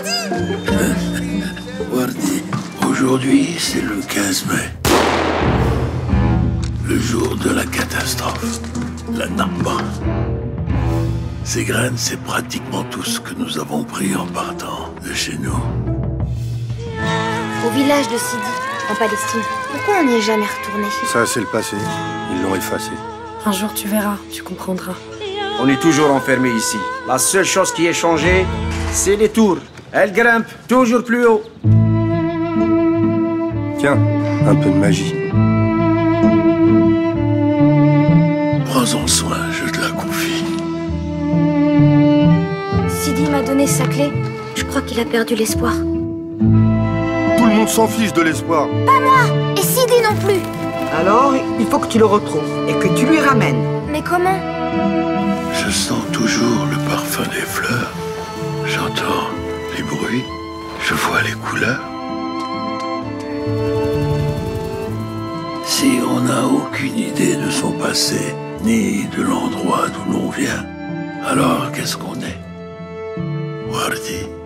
Wardi, aujourd'hui, c'est le 15 mai. Le jour de la catastrophe, la Narba. Ces graines, c'est pratiquement tout ce que nous avons pris en partant de chez nous. Au village de Sidi, en Palestine. Pourquoi on n'y est jamais retourné? Ça, c'est le passé. Ils l'ont effacé. Un jour, tu verras, tu comprendras. On est toujours enfermés ici. La seule chose qui est changée, c'est les tours. Elles grimpent toujours plus haut. Tiens, un peu de magie. Prends-en soin, je te la confie. Sidi m'a donné sa clé. Je crois qu'il a perdu l'espoir. Tout le monde s'en fiche de l'espoir. Pas moi! Et Sidi non plus! Alors, il faut que tu le retrouves et que tu lui ramènes. Mais comment? Je sens toujours le parfum des fleurs. J'entends les bruits. Je vois les couleurs. Si on n'a aucune idée de son passé, ni de l'endroit d'où l'on vient, alors qu'est-ce qu'on est? Wardi.